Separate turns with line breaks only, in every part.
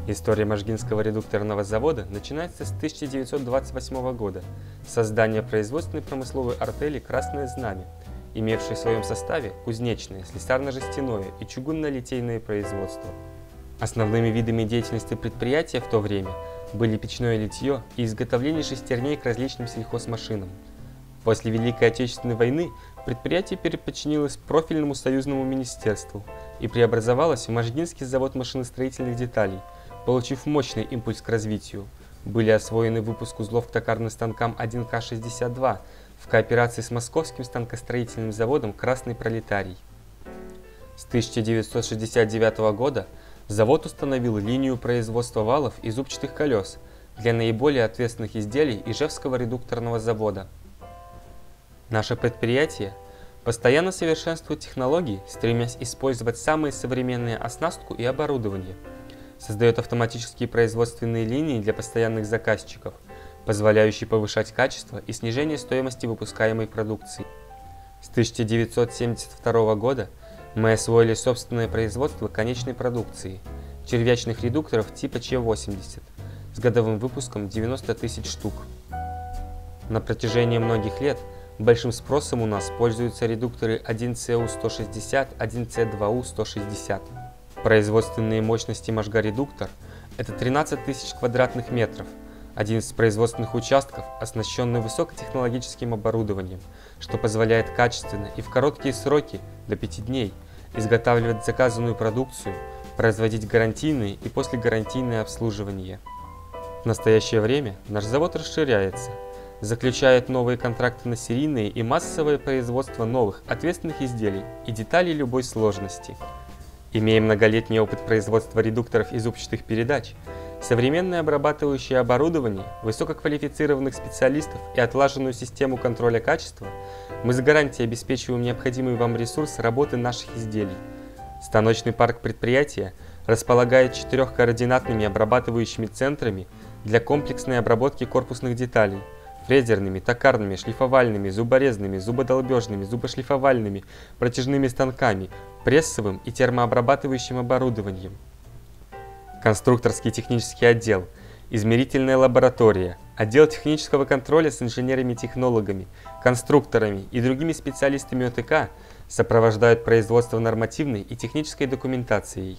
История Можгинского редукторного завода начинается с 1928 года с создания производственной промысловой артели «Красное знамя», имевшей в своем составе кузнечное, слесарно-жестяное и чугунно-литейное производство. Основными видами деятельности предприятия в то время были печное литье и изготовление шестерней к различным сельхозмашинам. После Великой Отечественной войны предприятие переподчинилось профильному союзному министерству и преобразовалось в Можгинский завод машиностроительных деталей. Получив мощный импульс к развитию, были освоены выпуск узлов к токарным станкам 1К-62 в кооперации с Московским станкостроительным заводом «Красный пролетарий». С 1969 года завод установил линию производства валов и зубчатых колес для наиболее ответственных изделий Ижевского редукторного завода. Наше предприятие постоянно совершенствует технологии, стремясь использовать самые современные оснастку и оборудование. Создает автоматические производственные линии для постоянных заказчиков, позволяющие повышать качество и снижение стоимости выпускаемой продукции. С 1972 года мы освоили собственное производство конечной продукции – червячных редукторов типа Ч-80 с годовым выпуском 90 тысяч штук. На протяжении многих лет большим спросом у нас пользуются редукторы 1ЦУ-160, 1Ц2У-160. Производственные мощности Можга-редуктор – это 13 тысяч квадратных метров, 11 производственных участков, оснащенный высокотехнологическим оборудованием, что позволяет качественно и в короткие сроки, до 5 дней, изготавливать заказанную продукцию, производить гарантийные и послегарантийное обслуживание. В настоящее время наш завод расширяется, заключает новые контракты на серийное и массовое производство новых ответственных изделий и деталей любой сложности. Имея многолетний опыт производства редукторов и зубчатых передач, современное обрабатывающее оборудование, высококвалифицированных специалистов и отлаженную систему контроля качества, мы с гарантией обеспечиваем необходимый вам ресурс работы наших изделий. Станочный парк предприятия располагает 4 координатными обрабатывающими центрами для комплексной обработки корпусных деталей: фрезерными, токарными, шлифовальными, зуборезными, зубодолбежными, зубошлифовальными, протяжными станками, прессовым и термообрабатывающим оборудованием. Конструкторский технический отдел, измерительная лаборатория, отдел технического контроля с инженерами-технологами, конструкторами и другими специалистами ОТК сопровождают производство нормативной и технической документацией.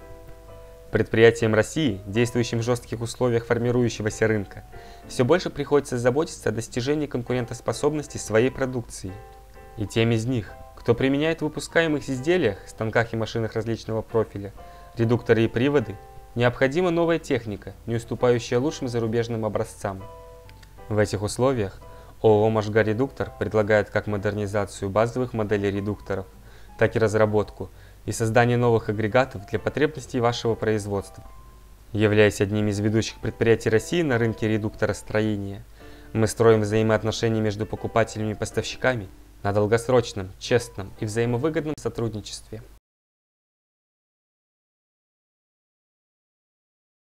Предприятиям России, действующим в жестких условиях формирующегося рынка, все больше приходится заботиться о достижении конкурентоспособности своей продукции. И тем из них, кто применяет в выпускаемых изделиях, станках и машинах различного профиля, редукторы и приводы, необходима новая техника, не уступающая лучшим зарубежным образцам. В этих условиях ООО «Можга-редуктор» предлагает как модернизацию базовых моделей редукторов, так и разработку и создание новых агрегатов для потребностей вашего производства. Являясь одним из ведущих предприятий России на рынке редукторостроения, мы строим взаимоотношения между покупателями и поставщиками на долгосрочном, честном и взаимовыгодном сотрудничестве.